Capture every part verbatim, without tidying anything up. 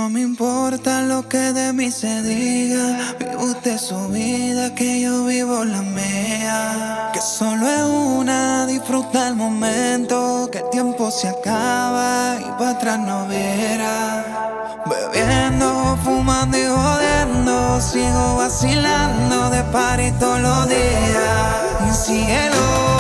No me importa lo que de mí se diga, vive usted su vida, que yo vivo la mía. Que solo es una, disfruta el momento, que el tiempo se acaba y para atrás no verá. Bebiendo, fumando y jodiendo, sigo vacilando de party todos los días. Cielo.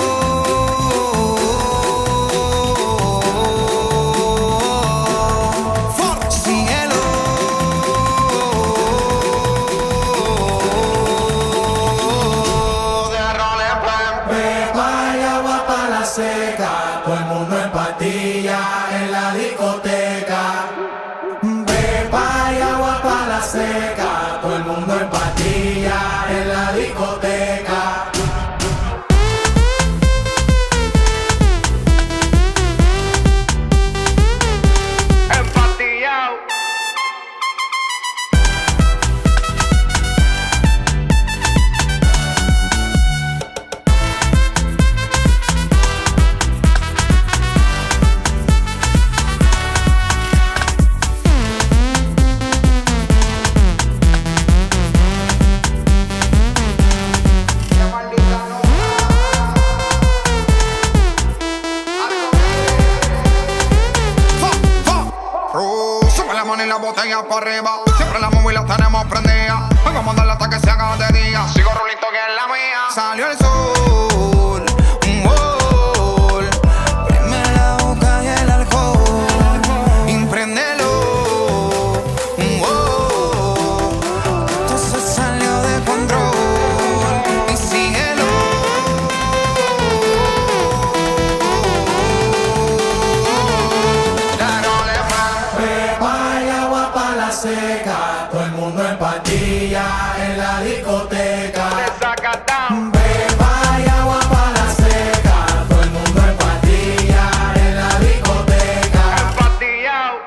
Seca, todo el mundo en pastillas en la discoteca. Pepa y agua para la seca, todo el mundo en pastillas en la discoteca. Empastillado. Y la botella para arriba, siempre las móviles las tenemos prendidas. Vengo a mandarle hasta que se haga de día. Sigo rulito que es la mía. Salió el sol, un gol. Prime la boca y el alcohol. Impréndelo, un gol. Esto se salió de control. Y síguelo. Seca, todo el mundo en pastillas en la discoteca. Beba y agua para la seca, todo el mundo en pastillas en la discoteca. Empastillado.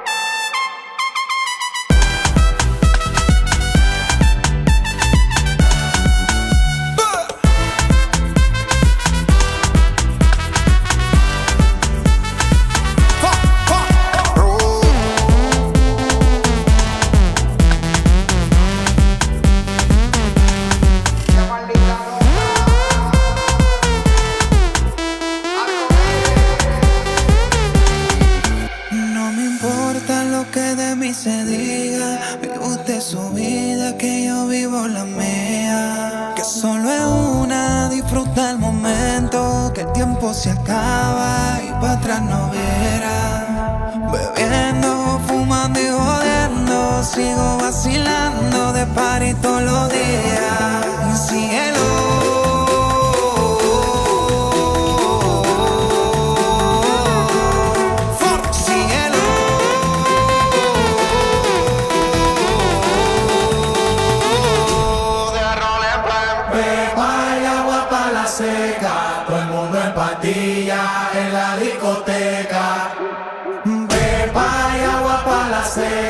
Que de mí se diga, vive usted su vida, que yo vivo la mía. Que solo es una, disfruta el momento, que el tiempo se acaba y para atrás no verá. Bebiendo, fumando y jodiendo, sigo vacilando de party todos los días. Cielo. Seca, todo el mundo en pastillas en la discoteca. Pepa y agua para la seca.